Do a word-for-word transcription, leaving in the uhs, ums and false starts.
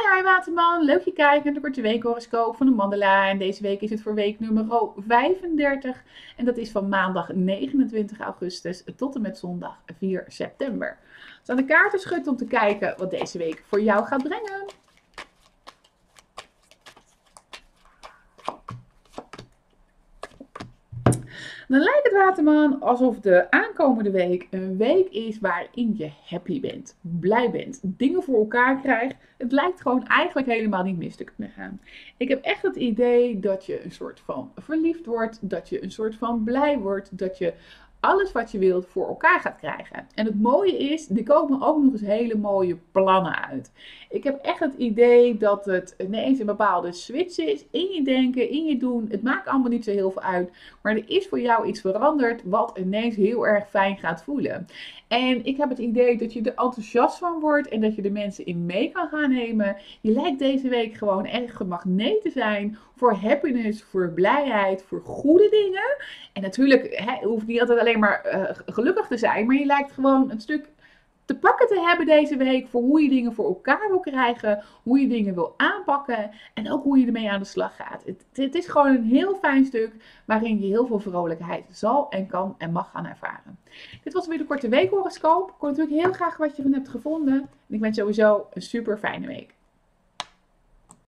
Hi, hi Waterman, leuk je kijken naar de korte weekhoroscoop van de Mandela. En deze week is het voor week nummer vijfendertig. En dat is van maandag negenentwintig augustus tot en met zondag vier september. Dus aan de kaarten schud om te kijken wat deze week voor jou gaat brengen. Dan lijkt het Waterman alsof de aankomende week een week is waarin je happy bent, blij bent, dingen voor elkaar krijgt. Het lijkt gewoon eigenlijk helemaal niet mis te kunnen gaan. Ik heb echt het idee dat je een soort van verliefd wordt, dat je een soort van blij wordt, dat je alles wat je wilt voor elkaar gaat krijgen. En het mooie is, er komen ook nog eens hele mooie plannen uit. Ik heb echt het idee dat het ineens een bepaalde switch is in je denken, in je doen. Het maakt allemaal niet zo heel veel uit. Maar er is voor jou iets veranderd wat ineens heel erg fijn gaat voelen. En ik heb het idee dat je er enthousiast van wordt en dat je de mensen in mee kan gaan nemen. Je lijkt deze week gewoon echt gemagneet te zijn voor happiness, voor blijheid, voor goede dingen. En natuurlijk hè, hoeft niet altijd alleen maar uh, gelukkig te zijn, maar je lijkt gewoon een stuk te pakken te hebben deze week voor hoe je dingen voor elkaar wil krijgen, hoe je dingen wil aanpakken en ook hoe je ermee aan de slag gaat. Het, het is gewoon een heel fijn stuk waarin je heel veel vrolijkheid zal en kan en mag gaan ervaren. Dit was weer de korte weekhoroscoop. Ik hoor natuurlijk heel graag wat je van hebt gevonden. En ik wens sowieso een super fijne week.